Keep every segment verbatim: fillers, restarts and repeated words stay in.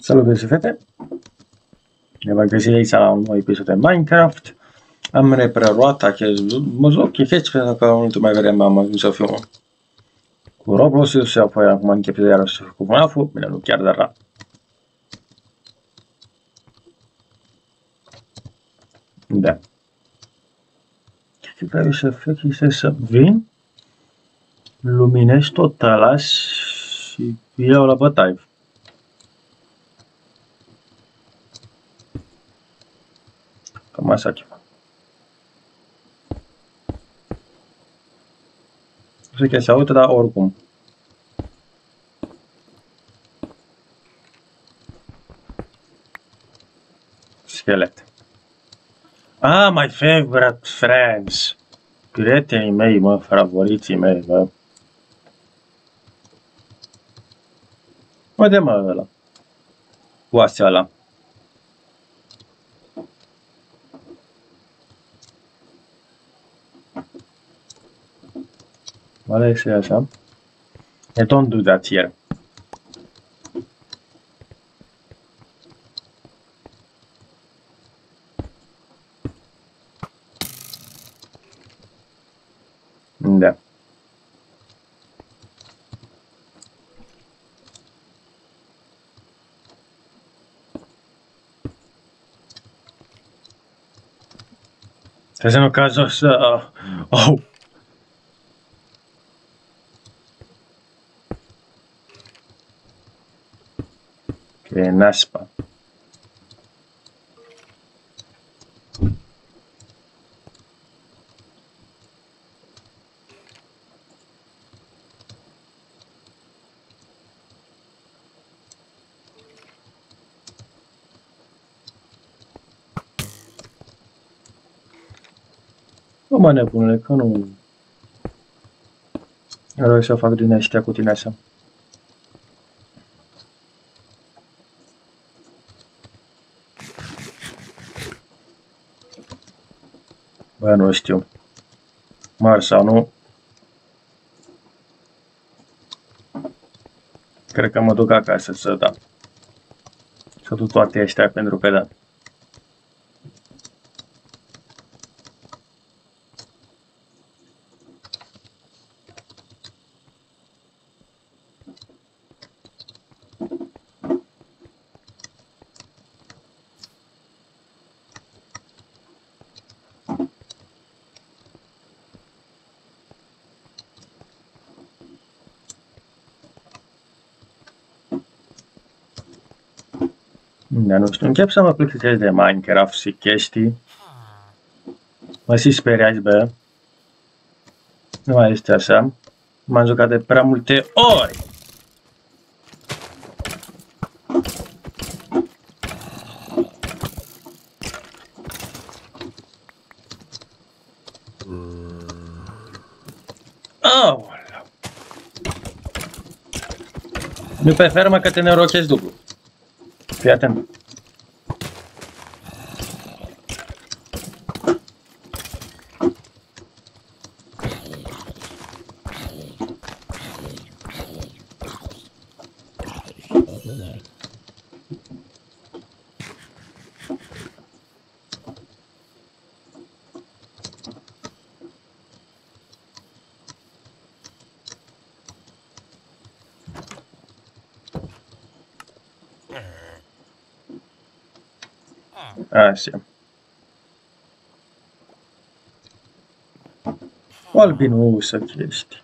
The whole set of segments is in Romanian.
Salut, băieți și fete! Ne vom găsi aici la un nou episod de Minecraft. Am repreluat acest joc, chifeți, pentru că în ultima vreme am ajuns să fiu cu Roblox și apoi acum încep iarăși cu F NAF-ul. Bine, nu chiar, dar da. Da. Ce trebuie să fac este să vin, luminez tot ăla și iau la bătaie. Cam așa ceva. Nu știu că se aude, dar oricum. Schelet. Ah, my favorite friends. Prietenii mei, mă, favoriții mei, mă. Uite, mă, ăla. Oasea ăla. Vale, să așa. I don't do that here. Da. Facendo caso să... Oh! Che naspa. Nu mă nebunule, că nu... Vreau să fac din ăștia cu tine așa. Bă, nu știu. Mari sau nu. Cred că mă duc acasă să da. Să duc toate ăștia pentru că da. Da, nu știu, încep să mă plictisesc de Minecraft și chestii. Mă și speriați, bă. Nu mai este așa. M-am jucat de prea multe ori. Oh! Nu pe fermă că te nerochezi dublu. Fii atent. Așa. O albinuță chestii.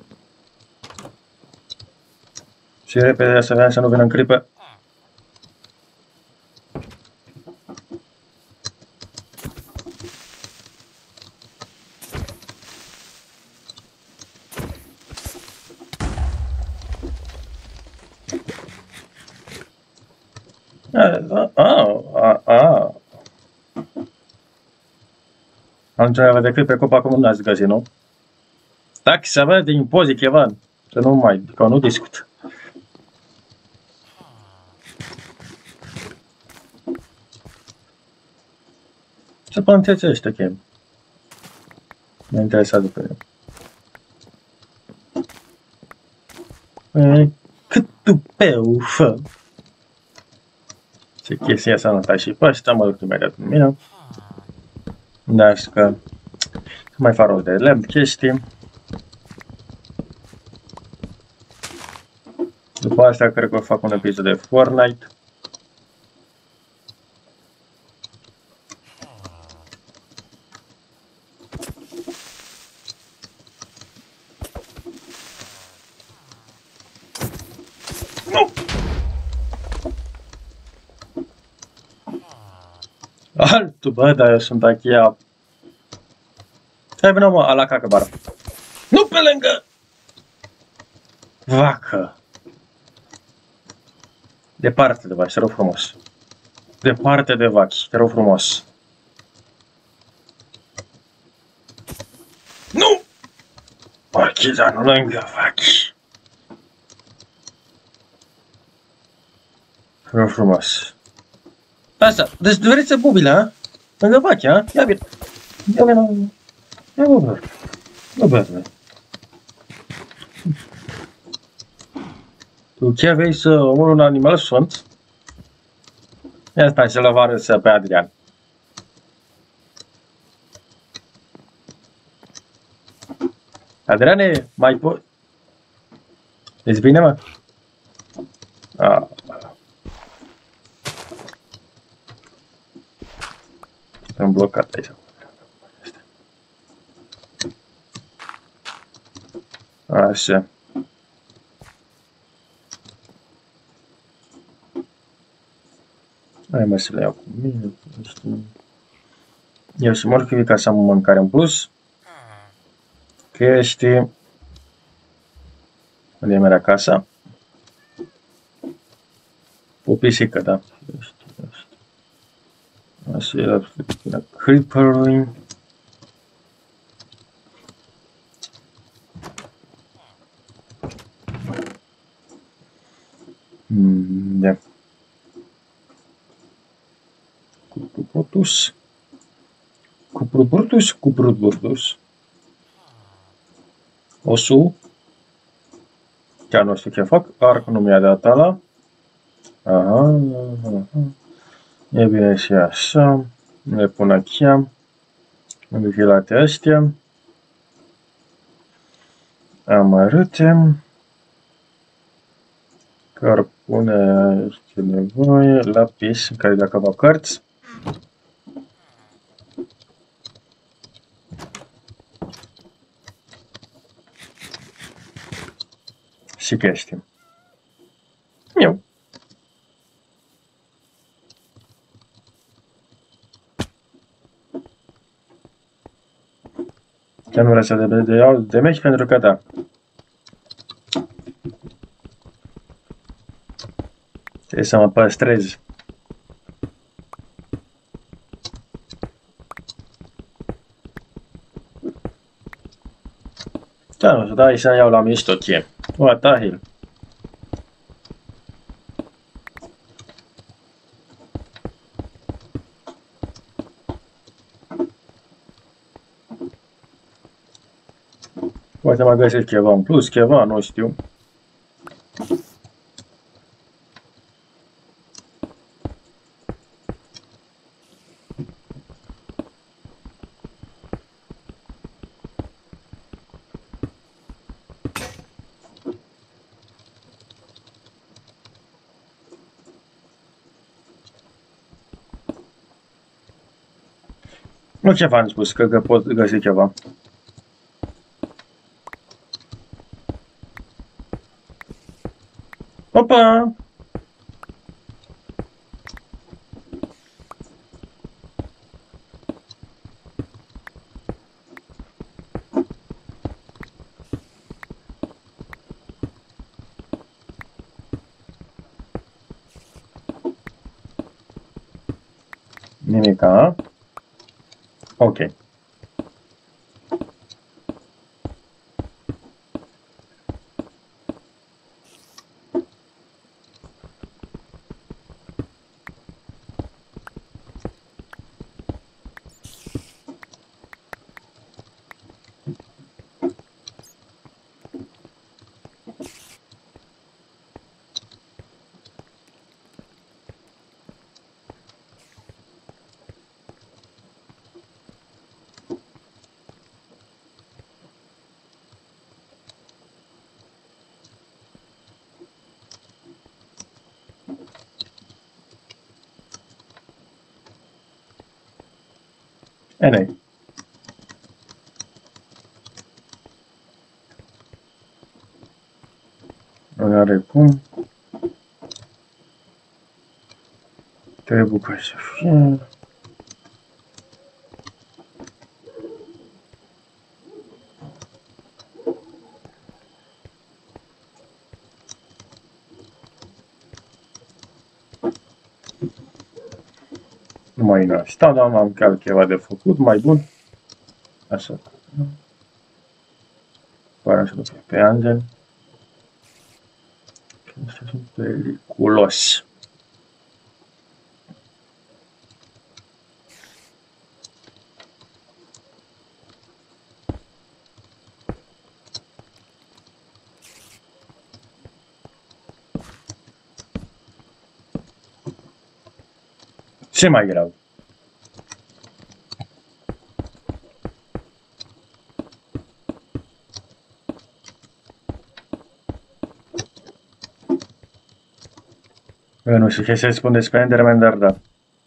Și repede să vedem să nu vină în clipă. Ah, ah, ah. Atunci decât pe copa cum n-ați găsit, nu? Dacă să văd din impozit ceva, să nu mai, că nu discut. Ce plantează ăștia, chem? M-a interesat după el. Cât tupeu, fă! Ce chestia asta nu stai și pe ăsta, mă duc imediat în mine. Da, știu că mai fac rost de lemn, chestii. După asta cred că o fac un episod de Fortnite. Nu! Altul, bă, dar eu sunt achia. Hai vină, mă, ala cacă bară. Nu pe lângă! Vacă! Departe de vaci, te rog frumos. Departe de vaci, te rog frumos. Nu! Orchiza, nu lângă vaci. Te rog frumos. Asta, deci vreți să bubile, ha? Lângă vaci, ha? Ia bine. Ia bine. Ia bă, bă, bă, bă. Tu chiar vrei să omori un animal sfânt? Ia stai să-l avară pe Adrian. Adriane, mai po... Ești bine, mă? Ah. Am blocat aici. Așa. Hai mă să le iau cu mine. Eu și morchivi ca să am mâncare în plus. Chestii. Unde e mea casa? O pisică, da. Așa era creeper-ului. Mm, ia. Cupruburtus. Cupruburtus, cupruburtus. Osul. Chiar nu știu ce fac. Arc nu mi-a dat ala. Aha, aha. E bine și așa. Le pun aici. Vigilate astea. Amărâte. Cărbune este nevoie. Lapis, care dacă va cărți. Și chestii. Eu. Chiar nu vreau să de, de iau de meci pentru că da. Trebuie să mă păstrez. Da, nu știu, da, să iau la mișto ce. O, tahil. Poate mai găsesc ceva în plus, ceva, nu știu. Nu ce v-am spus, că, că pot găsi ceva. Opa! Nimica. Ok. E nei. Nu are cum. Trebuie ca să fie. Numai în asta, dar am chiar ceva de făcut, mai bun. Așa. Pare să fie pe Angel. Ăștia sunt periculoși. Ce mai grav? Eu nu știu ce să spun despre Enderman, dar da.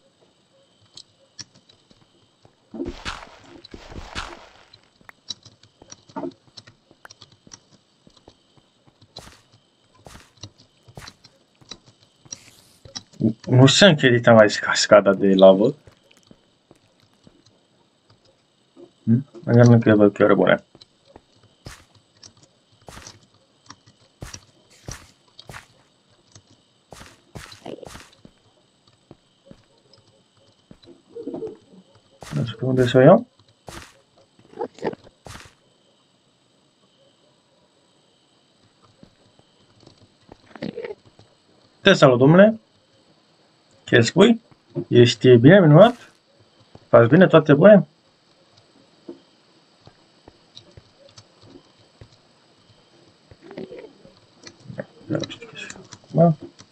Nu știu încă edita mai cascada de lavă. Hm? Înseamnă că e văd chiar bune. Nu știu unde să o iau. Te salut, domnule. Ce spui? Ești bine, minunat? Faci bine, toate bune? Nu știu ce să fac.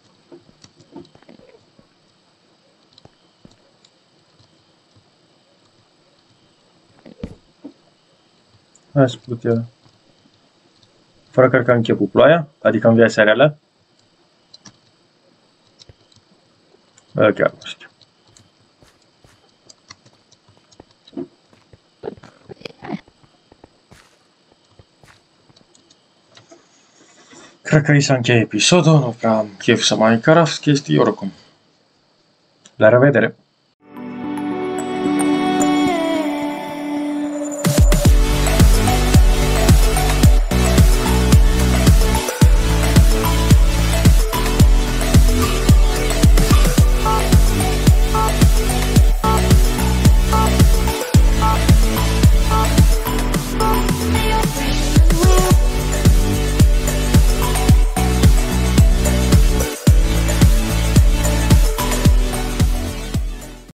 Hai să putea. Fără cred că am început ploaia, adică în viața reală. Bă, chiar nu știu. Cred că aici s-a încheiat episodul, nu prea am chef să mai Minecraft chestii, oricum. La revedere!